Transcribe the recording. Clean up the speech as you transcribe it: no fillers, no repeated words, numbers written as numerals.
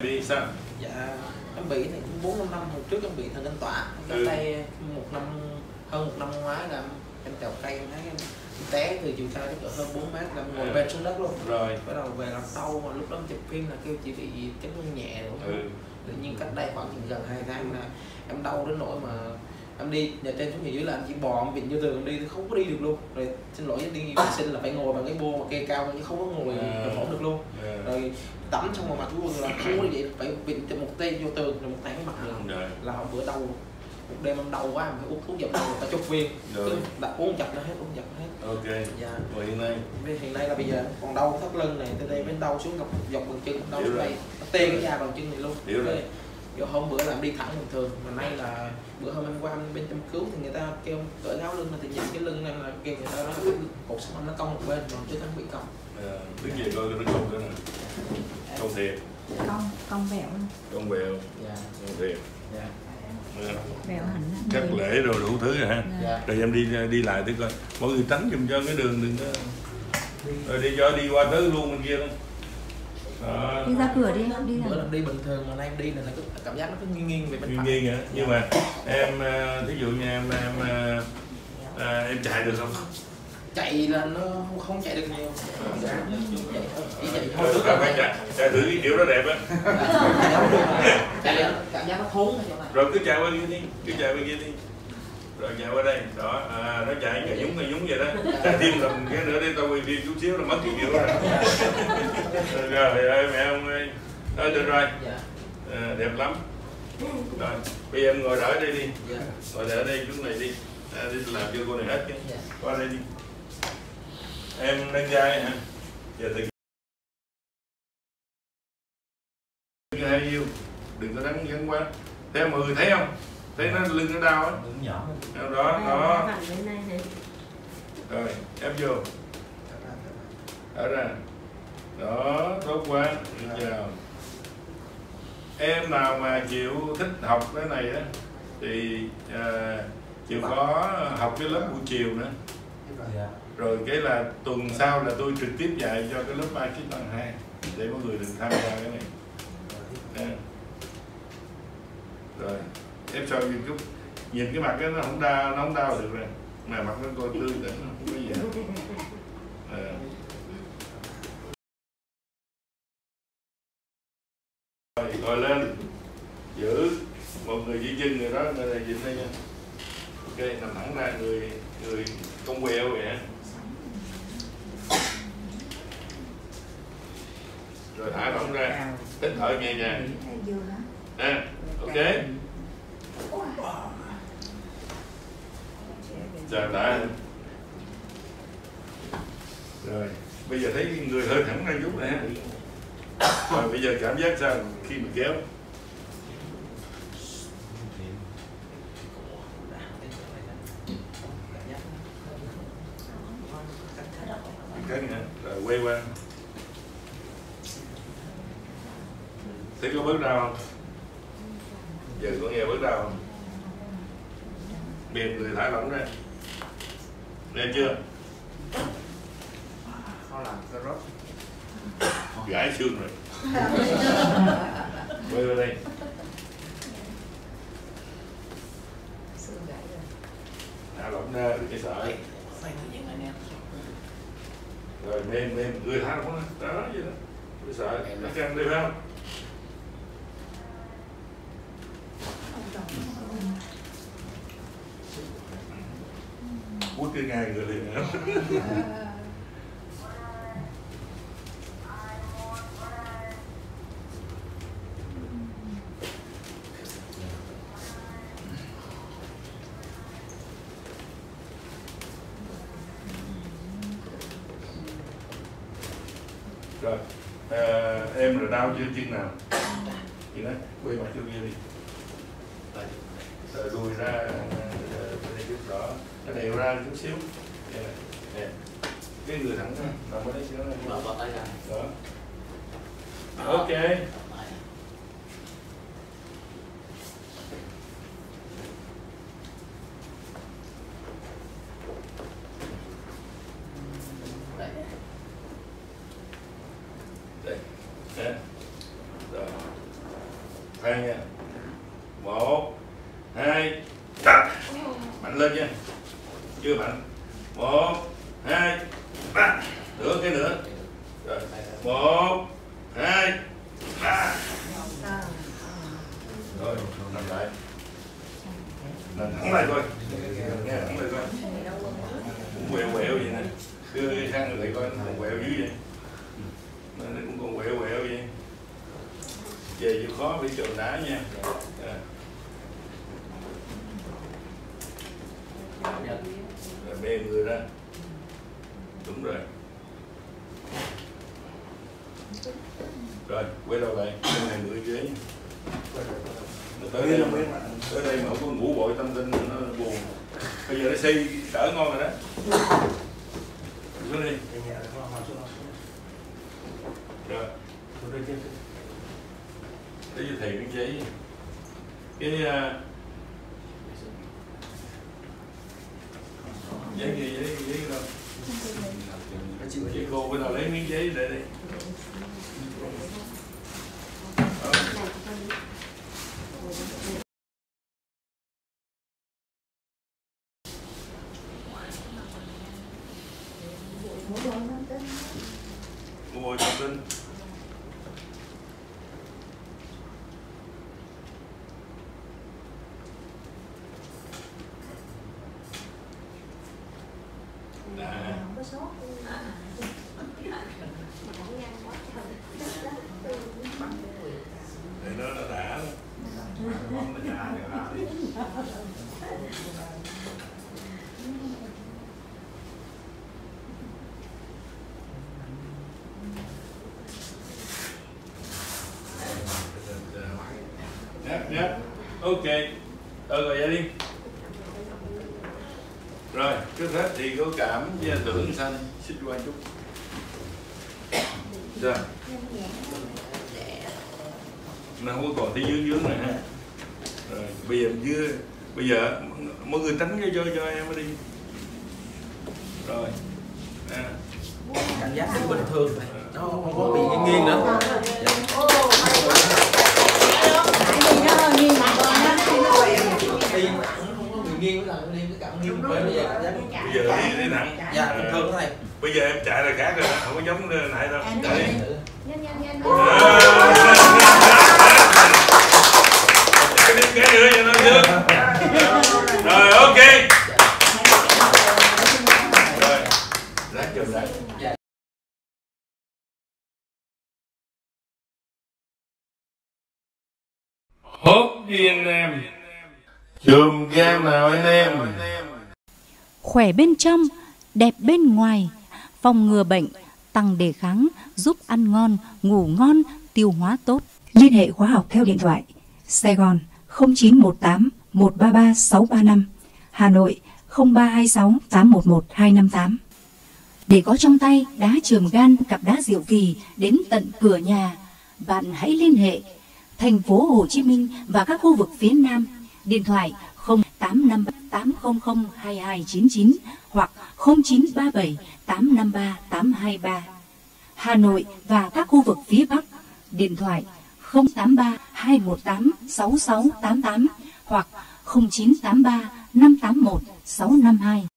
Vì sao? Dạ em bị này cũng 4-5 năm hồi trước em bị thần kinh tọa. Cách đây hơn một năm ngoái là em trèo cây em thấy em té từ chiều cao chắc hơn 4 mét là ngồi bên xuống đất luôn. Rồi Bắt đầu về làm đau mà lúc đó em chụp phim là kêu chỉ bị chấn thương nhẹ rồi. Tự nhiên cách đây khoảng gần 2 tháng là em đau đến nỗi mà em đi nhà trên xuống nhà dưới là em chỉ bò em vịn vô tường em đi không có đi được luôn. Rồi xin lỗi đi vệ sinh là phải ngồi bằng cái bô mà kê cao chứ không có ngồi ổn được luôn. Rồi tắm xong mà mặt luôn là không có vậy, phải vịn cho một tay vô tường rồi một tay cái mặt được là hôm bữa đau một đêm em đau quá em phải uống thuốc giảm đau cả chục viên đã uống chặt nó hết Ok. Dạ. Rồi hiện nay là bây giờ còn đau thắt lưng này từ đây bên đau xuống dọc bàn chân đau xuống đây nó tê cái da bàn chân này luôn. Rồi hôm bữa là em đi thẳng bình thường mà nay là bữa hôm em qua bên chăm cứu thì người ta kêu cởi áo lưng thì nhìn cái lưng này là kêu người ta nói là cột sống anh nó cong một bên mà chứ không bị cong. Đứng về coi nó cong nữa nè. Cong thiệt. Cong vẹo. Cong vẹo. Dạ. Cong thiệt. Dạ. Vẹo hẳn. Cắt lễ rồi đủ thứ rồi ha. Dạ. Rồi em đi lại thử coi. Mọi người tránh giùm cho cái đường đừng có. Rồi đi qua tới luôn bên kia luôn. Đi ra cửa đi. Bữa là đi bình thường mà nay em đi là nó cảm giác nó cứ nghiêng về bên phải. Nghiêng hả? Nhưng mà em thí dụ như em chạy được không? Chạy là nó không chạy được nhiều. Chỉ chạy thôi. Phải chạy thử cái kiểu đó đẹp á. Chạy cảm giác nó thốn ở chỗ này. Rồi cứ chạy qua kia đi. Rồi chạy qua đây, đó, nó chạy cà nhúng vậy đó. Chạy thêm làm cái nữa đi, tao quay phim chút xíu là mất cái kiểu rồi. Rồi mẹ ông ơi, được rồi. Đẹp lắm. Rồi, bây giờ em ngồi đỡ đây đi. Ngồi đỡ đây chút này đi. Đi làm cho cô này hết chứ. Qua đây đi. Em nâng vai hả? Giờ từ cái hai yêu, đừng có gắn quá. Thế mọi người thấy không? Thấy nó lưng nó đau á. Đó. Rồi, ép vô. Thở ra. Đó, tốt quá. Chào. Em nào mà chịu thích học cái này á thì chịu có học cái lớp buổi chiều nữa. Rồi cái là tuần sau là tôi trực tiếp dạy cho cái lớp ba kỹ năng 2 để mọi người đừng tham gia cái này. Rồi ép sau nhìn chút, nhìn cái mặt nó không đau được rồi, mà mặt nó coi tươi tỉnh không có gì hết. Rồi ngồi lên, giữ một người di chân người đó, người này dính đây nha. Ok, nằm thẳng ra, người cong quẹo vậy hả? Rồi thả lỏng ra, hít thở nhẹ nhàng. Ok. Chào đã. Rồi, bây giờ thấy người hơi thẳng ra chút nè. Rồi bây giờ cảm giác sao khi mình kéo? Cái này, rồi quay qua. Thấy có bớt đau không? Giờ có nghe bớt đau không? Mềm người thả lỏng ra. Nghe chưa? Nó làm cái rốt. Gãi xương rồi. Quay vào đây. Thả lỏng ra cái sợi. Rồi mềm người thả lỏng ra. Đó vậy đó. Cái sợi nó căng đây phải không? Bút cái ngay người liền nữa. Rồi, em là đau chưa chân nào? Gì đó, quay mặt vô kia đi. Rồi lùi ra đây chút đó, nó đều ra chút xíu. Nè, cái người thẳng ra, nằm ở đây xíu này. Đó. Ok. Đây. Rồi. Khoan nha. 1 2 3. Mạnh lên nha. Chưa mạnh. 1 2 3. Nữa cái nữa. Rồi. 1 2 3. Rồi, nằm lại. Nằm thẳng lại coi. Nghe thẳng lại coi. Cũng quẹo quẹo vậy nè. Đưa cái khăn lại coi, nó quẹo dữ vậy. Nó cũng còn quẹo quẹo vậy. Về chịu khó phải trường đá nha. Rồi bê người ra. Đúng rồi. Rồi, quay đầu lại. Bên này người ghế. Tới đây mà không có ngủ bội tâm tinh nó buồn. Bây giờ nó xây đỡ ngon rồi đó. Xuống đi. Rồi. Để cho thầy cái giấy. Cái giấy đâu. Chị cô bây giờ lấy miếng giấy để đi. Mua thông tin. Thì nó đã nhé. Ok. Rồi vậy đi. Rồi, trước hết thì có cảm với tưởng sanh xích qua chút. Rồi. Nó không có còn tí dướng này ha. Rồi, bây giờ mọi người tránh cho em đi. Rồi. Cảm giác cũng bình thường, nó không có bị nghiêng nữa. Nghiêng với lần đi cái cảm nghiêng bây giờ đi nặng. Dạ, bình thường thế này. Bây giờ em chạy là khác rồi, không có giống nãy đâu. Chạy đi. Nhanh. Cái nữa cho nó trước. Rồi ok. Rồi. Lát chùm lại. Hốt đi anh em. Chùm game nào anh em. Khỏe bên trong, đẹp bên ngoài, phòng ngừa bệnh, tăng đề kháng, giúp ăn ngon, ngủ ngon, tiêu hóa tốt. Liên hệ khóa học theo điện thoại Sài Gòn 0918 133 635, Hà Nội 0326 811 258. Để có trong tay đá chườm gan, cặp đá diệu kỳ đến tận cửa nhà, bạn hãy liên hệ thành phố Hồ Chí Minh và các khu vực phía Nam. Điện thoại 0853 800 2299 hoặc 0937 853 823. Hà Nội và các khu vực phía Bắc. Điện thoại 083 218 6688 hoặc 0983 581 652.